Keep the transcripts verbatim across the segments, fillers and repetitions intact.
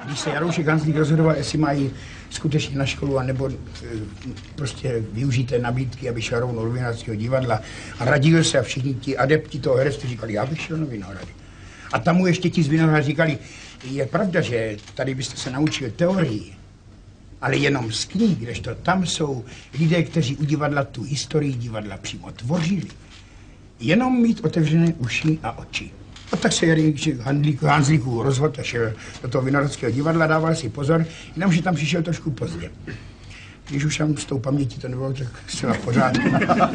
když se Jaroušek Hanzlík rozhodoval, jestli mají skutečně na školu, anebo prostě využít té nabídky, aby šel rovnou do Vinohradského divadla. A radil se a všichni ti adepti toho herectví říkali, já bych šel na Vinohrady. A tam mu ještě ti z Vinohrad říkali, je pravda, že tady byste se naučil teorii, ale jenom z knih, kdežto tam jsou lidé, kteří u divadla tu historii divadla přímo tvořili. Jenom mít otevřené uši a oči. A tak se Jaroušek Hanzlíku rozhodl a šel do toho Vinohradského divadla, dával si pozor, jenomže tam přišel trošku pozdě. Když už tam s tou pamětí to nebylo, tak zcela v pořádku.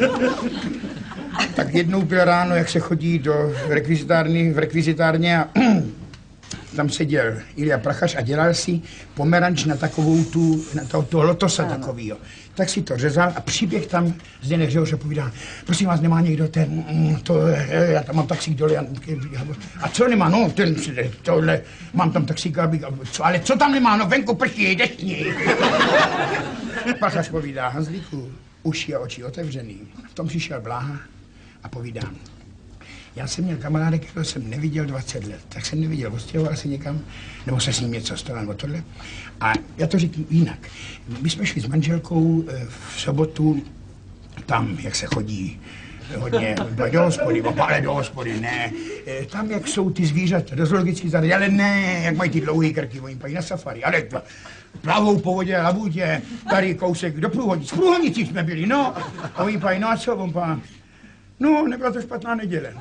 Tak jednou byl ráno, jak se chodí do rekvizitárny, v rekvizitárně a tam seděl Ilja Prachař a dělal si pomeranč na takovou tu, na toho, toho lotosa takovýho. Tak si to řezal a přiběh tam Zdeněk Řehoř a povídá, prosím vás, nemá někdo ten, to, já tam mám taxík dole, a co nemá, no, ten, tohle, mám tam taxík, abych, co, ale co tam nemá, no, venku prší, deštní. Prachař povídá, Hanzlíku, uši a oči otevřený. V tom přišel Bláha a povídá, já jsem měl kamaráda, kterého jsem neviděl dvacet let, tak jsem neviděl, odstěhoval se někam, nebo se s ním něco stalo, nebo tohle. A já to řeknu jinak. My jsme šli s manželkou v sobotu tam, jak se chodí hodně do hospody, ale do hospody, ne. Tam, jak jsou ty zvířata, do zoologických zahrad, ale ne, jak mají ty dlouhé krky, oni pají na safari, ale plavou po vodě, labutě, tady kousek do Průhonic. V Průhonicích jsme byli, no. A oni pají, no a co, on pá, no, nebyla to špatná neděle.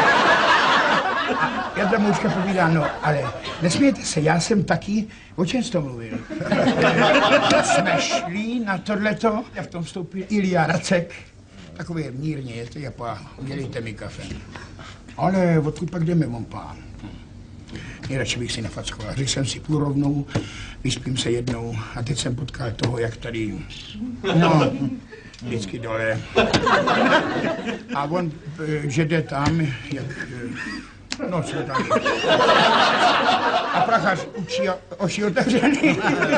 Já ta moučka povídá, no, ale nesmějte se, já jsem taky, o čem jsi to mluvil? Jsme šli na tohleto, a v tom vstoupil Ilja Racek, takový mírně, je to japá, udělejte mi kafe. Ale odkud pak jdeme, mon pán? Nejradši bych si nefackoval. Řekl jsem si půl rovnou, vyspím se jednou a teď jsem potkal toho, jak tady, no, vždycky dole. A on, že jde tam, jak, no, jsme tam. A Prachař učí oši otevřený.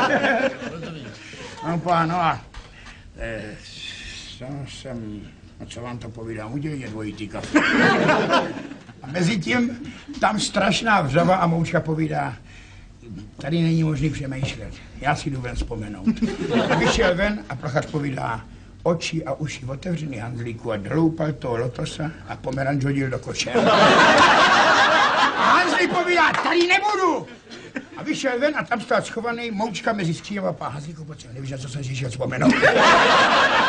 No, pán, no a eh, co jsem, no co vám to povídám, udělejte dvojitý kafe. A mezi tím tam strašná vřava a moučka povídá, tady není možný přemýšlet, já si jdu ven vzpomenout. A vyšel ven a Prachař povídá, oči a uši otevřený, Hanzlíku, a droupal toho lotosa a pomeranč hodil do koše. A Hanzlík povídá, tady nebudu! A vyšel ven a tam stál schovaný moučka mezi skříněm a pá, Hanzlíku, pojď sem, nevíš, na co jsem si šel vzpomenout.